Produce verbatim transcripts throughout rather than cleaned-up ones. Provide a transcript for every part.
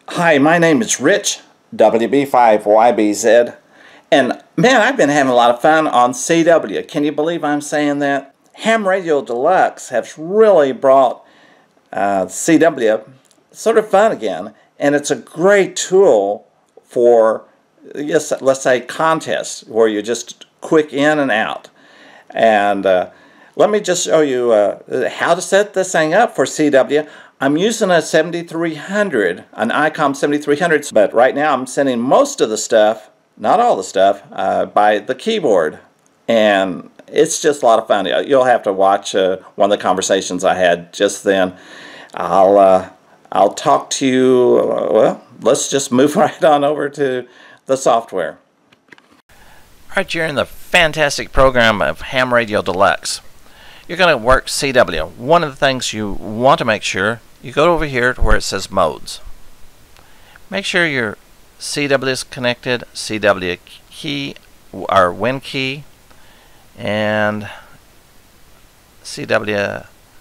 Hi, my name is Rich, W B five Y B Z, and man, I've been having a lot of fun on C W. Can you believe I'm saying that? Ham Radio Deluxe has really brought uh, C W sort of fun again, and it's a great tool for, yes, let's say, contests where you just quick in and out. And uh, let me just show you uh, how to set this thing up for C W. I'm using a seventy-three hundred, an Icom seventy-three hundred, but right now I'm sending most of the stuff, not all the stuff, uh, by the keyboard. And it's just a lot of fun. You'll have to watch uh, one of the conversations I had just then. I'll, uh, I'll talk to you, uh, well, let's just move right on over to the software. Alright, you're in the fantastic program of Ham Radio Deluxe. You're going to work C W. One of the things you want to make sure, you go over here to where it says modes. Make sure your C W is connected, C W key, or win key, and C W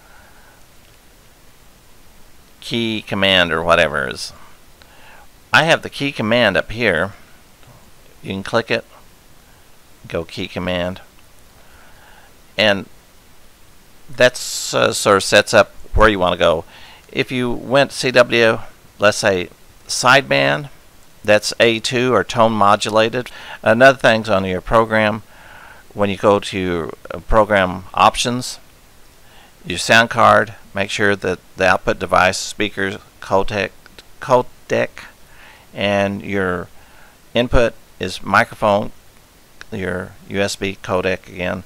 key command or whatever is. I have the key command up here. You can click it, go key command, and that's uh, sort of sets up where you want to go. If you went C W, let's say sideband, that's A two or tone modulated. Another thing's on your program, when you go to your program options, your sound card, make sure that the output device, speakers, codec, codec, and your input is microphone, your U S B codec again.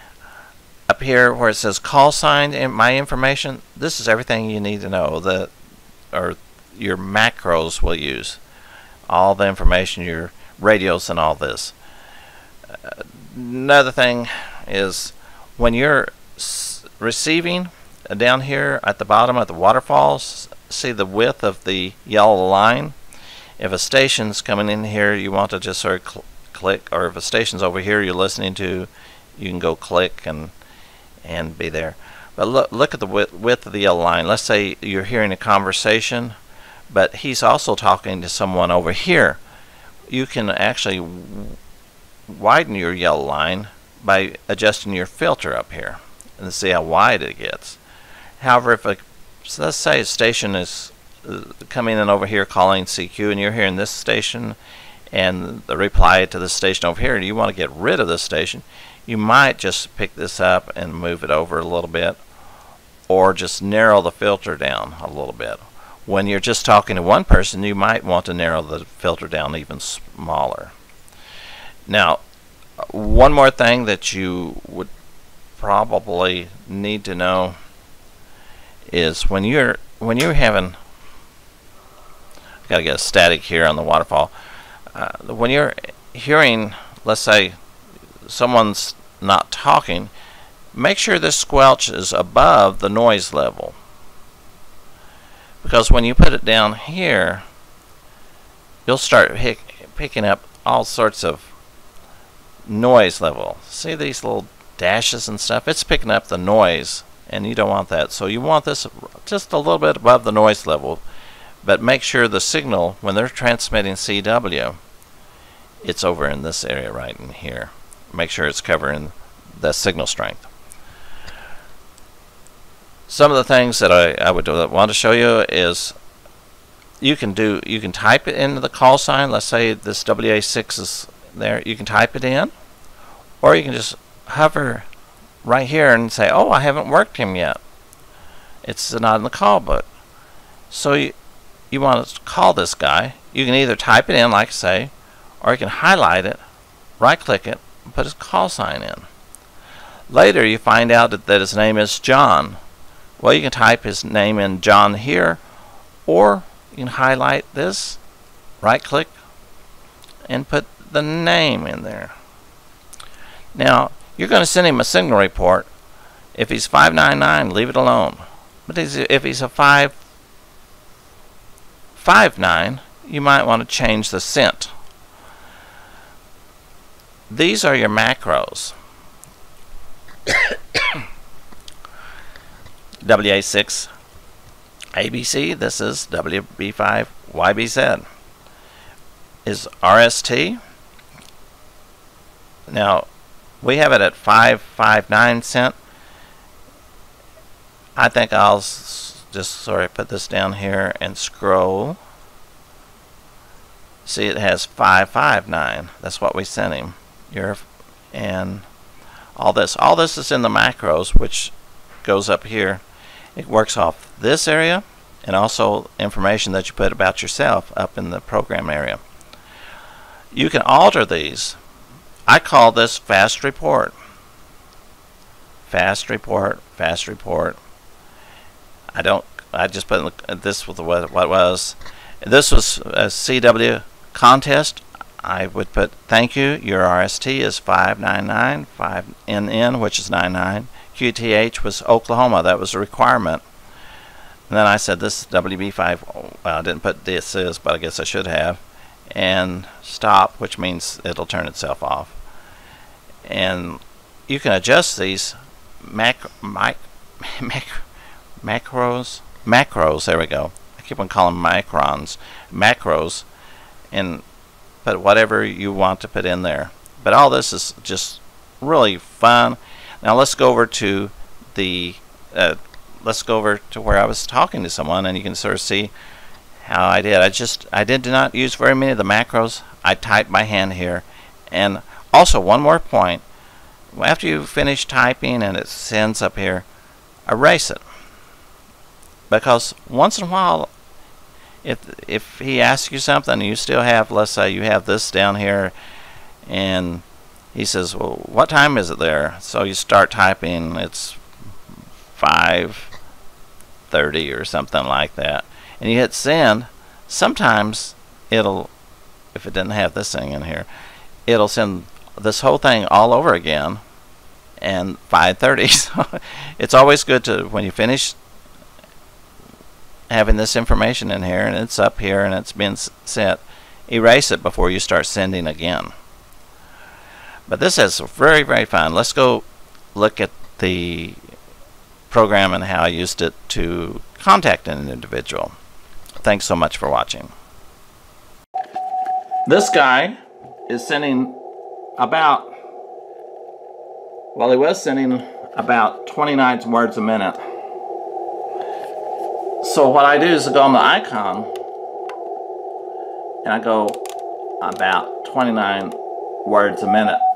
Up here where it says call sign and my information, this is everything you need to know that, or your macros will use. All the information, your radios and all this. Uh, another thing is when you're s receiving, uh, down here at the bottom of the waterfalls, see the width of the yellow line. If a station's coming in here, you want to just sort of cl click, or if a station's over here you're listening to, you can go click and and be there. But look, look at the width, width of the yellow line. Let's say you're hearing a conversation, but he's also talking to someone over here. You can actually widen your yellow line by adjusting your filter up here and see how wide it gets. However, if a, so let's say a station is coming in over here calling C Q, and you're hearing this station and the reply to this station over here, and you want to get rid of this station, you might just pick this up and move it over a little bit, or just narrow the filter down a little bit. When you're just talking to one person, you might want to narrow the filter down even smaller. Now, one more thing that you would probably need to know is when you're when you're having, gotta get a static here on the waterfall. Uh, when you're hearing, let's say, someone's not talking, make sure this squelch is above the noise level, because when you put it down here, you'll start pick, picking up all sorts of noise level. See these little dashes and stuff? It's picking up the noise, and you don't want that. So you want this just a little bit above the noise level, but make sure the signal, when they're transmitting C W, it's over in this area right in here. Make sure it's covering the signal strength. Some of the things that I, I would want to show you is you can do you can type it into the call sign. Let's say this W A six is there. You can type it in, or you can just hover right here and say, oh, I haven't worked him yet. It's not in the call book. So you, you want to call this guy. You can either type it in, like I say, or you can highlight it, right click it, and put his call sign in. Later you find out that, that his name is John. Well, you can type his name in John here, or you can highlight this, right click, and put the name in there. Now you're going to send him a signal report. If he's five nine nine, leave it alone. But if he's a five five nine, you might want to change the cent. These are your macros. W A six A B C, this is W B five Y B Z is R S T. Now, we have it at five fifty-nine cent. I think I'll s just sorry put this down here and scroll. See, it has five fifty-nine. That's what we sent him. Your and all this. All this is in the macros, which goes up here. It works off this area and also information that you put about yourself up in the program area. You can alter these. I call this fast report. Fast report, fast report. I don't, I just put this with what, what was. This was a C W contest. I would put thank you. Your R S T is five ninety-nine, five N N, which is ninety-nine. Q T H was Oklahoma. That was a requirement. And then I said this is W B five. Well, I didn't put this is, but I guess I should have. And stop, which means it'll turn itself off. And you can adjust these mac, mic, mac, macros, macros. There we go. I keep on calling them microns, macros, and put whatever you want to put in there. But all this is just really fun. Now let's go over to the uh, let's go over to where I was talking to someone, and you can sort of see how I did. I just I did not use very many of the macros. I typed by hand here. And also one more point. After you finish typing and it sends up here, erase it. Because once in a while, if if he asks you something and you still have, let's say you have this down here, and he says, well, what time is it there? So you start typing, it's five thirty or something like that, and you hit send. Sometimes it'll, if it didn't have this thing in here, it'll send this whole thing all over again, and five thirty. So it's always good to, when you finish having this information in here and it's up here and it's been sent, erase it before you start sending again. But this is very, very fun. Let's go look at the program and how I used it to contact an individual. Thanks so much for watching. This guy is sending about, well, he was sending about twenty-nine words a minute. So what I do is I go on the icon and I go about twenty-nine words a minute.